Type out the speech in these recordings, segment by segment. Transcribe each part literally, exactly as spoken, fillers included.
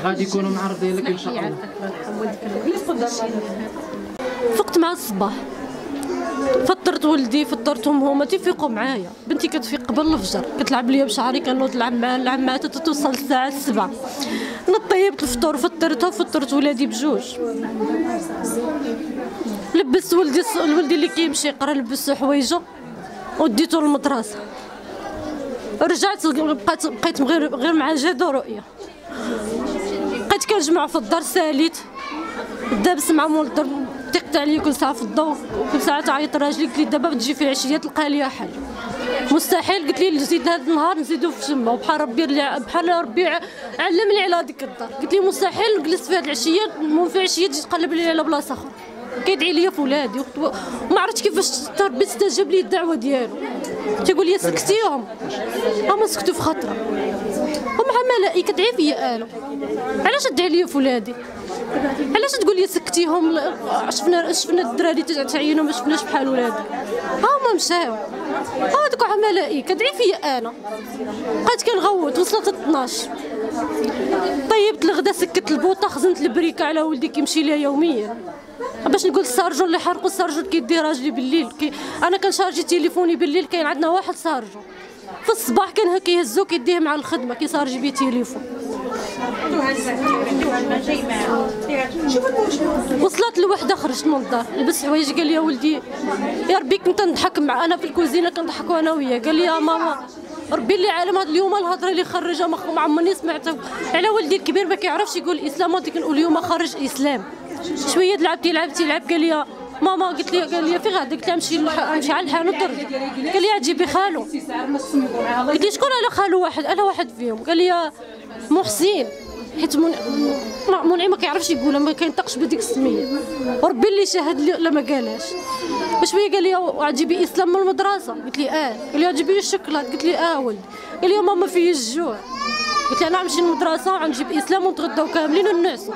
غادي يكونوا معرضين لك ان شاء الله. فقت مع الصباح، فطرت ولدي فطرتهم هما تيفيقوا معايا. بنتي كتفيق قبل الفجر، كتلعب ليا بشعري، كنوض نلعب معاها نلعب معاها حتى توصل الساعه السبعة. انا طيبت الفطور فطرتها وفطرت ولادي بجوج. لبست ولدي ولدي اللي كيمشي يقرا لبسو حوايجو وديتو للمدرسه. رجعت بقيت بقيت غير غير مع جاد ورؤيه. بقيت كنجمع في الدار ساليت دابس مع مول الدار تقطع عليا كل ساعه في الضوء وكل ساعه تعيط راجلي. قلت لي دابا تجي في العشيه تلقى لي حل. مستحيل. قلت لي نزيد هذا النهار نزيدو في جمه وبحال ربي بحال ربي علمني على هذيك الدار. قلت لي مستحيل نجلس في هذه العشيه المهم في عشيه تجي تقلب لي على بلاصه اخرى. كيدعي لي في ولادي وما عرفتش كيفاش ربي استجاب لي الدعوه ديالو. تيقول لي سكتيهم هما سكتوا في خطره. ومع ملائكه تدعي فيا انا. علاش تدعي لي في ولادي؟ علاش تقول لي سكتيهم؟ شفنا شفنا الدراري تعينوا ما شفناش بحال ولادي. هما مشاو هذوك على ملائكه دعي فيا انا. بقيت كنغوت وصلت اثناش. طيبت الغدا سكت البوطه خزنت البريكه على ولدي كيمشي ليا يوميا باش نقول السارجون اللي حرقوا السارجون كيدي راجلي بالليل. كي انا كنشارجي تليفوني بالليل كاين عندنا واحد سارجون في الصباح كان كيهزو كيديه مع الخدمه كيسارجي بيه تليفون. وصلت لوحده خرجت من الدار لبس حوايجي قال لي يا ولدي يا ربي كنت نضحك مع انا في الكوزينه كنضحكوا انا وياه. قال لي يا ماما ربي اللي عالم هذا اليوم الهضره اللي خرجها ما عمرني سمعتها على ولدي الكبير ما كيعرفش يقول الاسلام. غادي كنقول اليوم خرج اسلام. شويه لعبتي لعبتي لعب قال لي ماما قلت لي قال لي في غدا قلت لها نمشي نمشي على الحانوت قال لي تجيبي خالو. قلت لي شكون انا خالو واحد انا واحد فيهم. قال لي محسين حيت منعم ما كيعرفش يقولها ما كينطقش بديك السميه وربي اللي شاهد لي لا ما قالهاش. بشويه قال لي غتجيبي اسلام من المدرسه. قلت لي اه. قال لي غتجيبي لي الشوكولات. قلت لي اه ولد. قال لي ماما فيا الجوع. قلت له انا نمشي للمدرسه وغنجيب اسلام ونتغداو كاملين ونعسوا.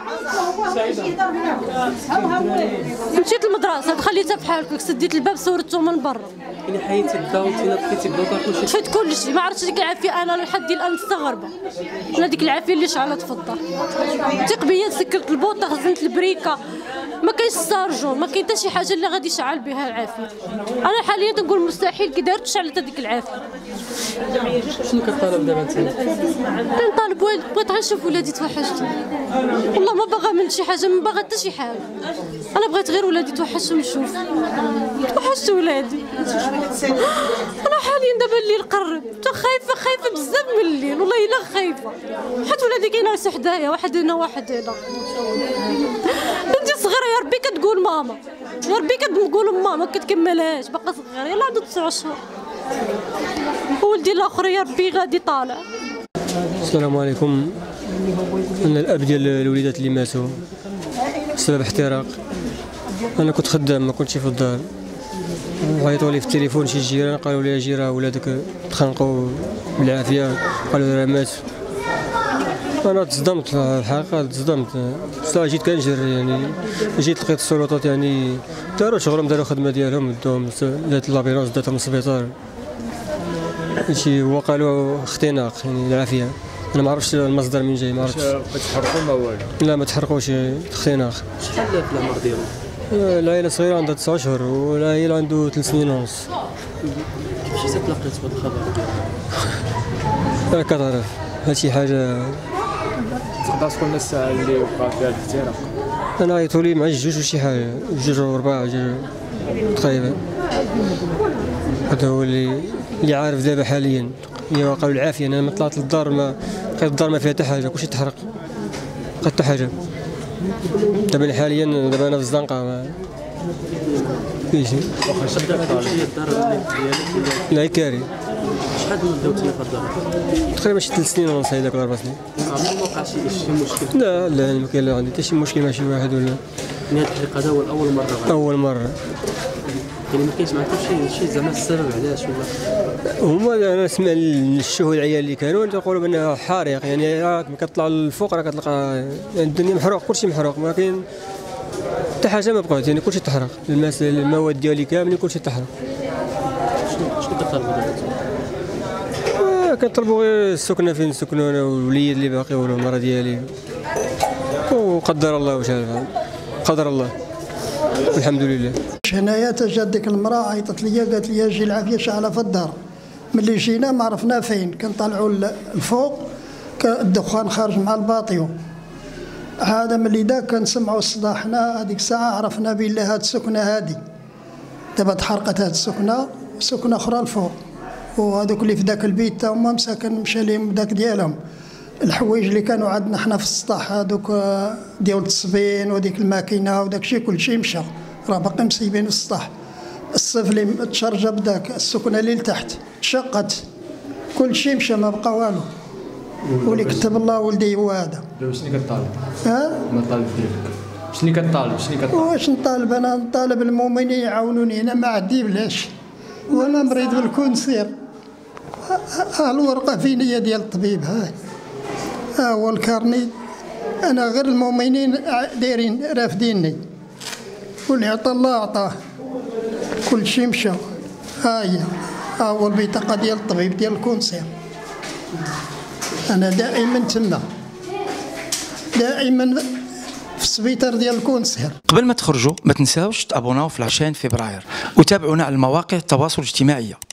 مشيت للمدرسه خليتها بحال هكاك سديت الباب صورته من برا. يعني حيدتي الضوء وانت طفيتي الضوء كلشي؟ طفيت كلشي ما عرفتش ديك العافيه انا لحد الان مستغربه. انا ديك العافيه اللي شعلت في الدار ثق بيا سكرت البوطه خزنت البريكه ما كاينش السارجون ما كاين حتى شي حاجه اللي غادي يشعل بها العافيه. انا حاليا تنقول مستحيل كي دارت شعلت هذيك العافيه. شنو كطالب دابا انت؟ كنطالب بغيت غير نشوف ولادي توحشت والله ما باغا من شي حاجه ما باغا حتى شي حاجه. انا بغيت غير ولادي توحشت ونشوف توحشت ولادي. انا حاليا دابا الليل قرب خايفه خايفه بزاف من الليل والله الا خايفه حيت ولادي كينعسوا حدايا واحد هنا واحد هنا. بنتي صغيره يا ربي كتقول ماما يا ربي كتقول ماما ما كتكملهاش باقا صغيره يلاه عندها تسع شهور. ولدي الاخر يا ربي غادي طالع. السلام عليكم. انا الاب ديال الوليدات اللي ماتوا بسبب احتراق. انا كنت خدام ما كنتش في الدار. عيطوا لي في التليفون شي جيران قالوا لي اجي راه ولادك تخنقوا بالعافيه قالوا راه مات. انا تصدمت الحقيقه تصدمت صراحه جيت كنجري يعني جيت لقيت السلطات يعني داروا شغلهم داروا الخدمه ديالهم داهم دات لابيرونس داتهم للسبيطار. هادشي هو قالوا اختناق يعني العافيه. انا ما عرفتش المصدر من جاي ما عرفتش. تحرقوا ما والو؟ لا ما تحرقوش اختناق. شحال في العمر ديالو؟ العائله صغيره عندها تسع اشهر والعائله عنده ثلاث سنين ونص. كيفاش تلقيت بهذا الخبر؟ راك كتعرف هادشي حاجه. تقدر تقول لنا الساعه اللي وقع فيها الاحتراق؟ انا عيطوا لي مع الجوج وشي حاجه جوج وربع جوج تقريبا. هذا هو اللي اللي عارف دابا حاليا. هي قالوا العافيه انا ما طلعت للدار ما لقيت الدار ما فيها حتى حاجه كلشي تحرق ما حتى حاجه. دابا حاليا دابا انا في الزنقه ما فيش. واخا شدك هي الدار ديالك لا كاري. شحال مدة في الدار؟ تقريبا شي ثلاث سنين ونص هذاك ولا اربع سنين. عمرك ما وقع شي شي مشكل؟ لا لا ما كاين لا عندي حتى شي مشكل مع شي واحد ولا. يعني هذا الحريق هذا هو اول مره غادي. اول مره. يعني ما كاينش معكم شي شي زعما السبب علاش ولا؟ هما انا نسمع الشهود العيال اللي كانوا تيقولوا بانه حريق يعني راك كتطلع للفوق راه كتلقى الدنيا محروق كلشي محروق ما كاين حتى حاجه ما بقات يعني كلشي تحرق المواد ديالي كاملين كلشي تحرق. شنو شنو كطالبوا دابا؟ كنطلبوا غير السكنه فين نسكنوا انا والوليد اللي باقي والمراه ديالي وقدر الله وشاء فعل. قدر الله الحمد لله. هنايا تجات ديك المراه عيطت لي قالت لي جي العافيه شعله في الدار. ملي جينا ما عرفنا فين، كنطلعوا الفوق الدخان خارج مع الباطيو. هذا ملي دا كنسمعوا الصداع، حنا هذيك الساعه عرفنا بلي هاد السكنه هادي دابا تحرقت هاد السكنه، سكنه اخرى الفوق، وهذوك اللي في ذاك البيت تا هما مساكن مشى لهم داك ديالهم. الحوايج اللي كانوا عندنا حنا في السطح هذوك ديال التصبين وديك الماكينه وداك الشيء كلشي مشى، راه باقي مسيبين في السطح. الصيف اللي تشرجب داك السكنه اللي لتحت تشقت، كلشي مشى ما بقى والو. واللي كتب الله ولدي هو هذا. دابا شنو كطالب؟ ها؟ المطالب ديالك شنو كطالب؟ شنو كطالب؟ واش نطالب؟ انا نطالب المؤمنين يعاونوني، انا ما عندي بلاش، وانا مريض بالكونسير. ها الورقه فين هي ديال الطبيب، هاي ها هو الكارني. انا غير المؤمنين دايرين رافديني، واللي عطى الله عطاه، كل شيء مشى. ها هي ها هو البطاقه ديال الطبيب ديال الكونسير. انا دائما تما، دائما في السبيطار ديال الكونسير. قبل ما تخرجوا ما تنساوش تابوناو في عشرين فبراير وتابعونا على مواقع التواصل الاجتماعي.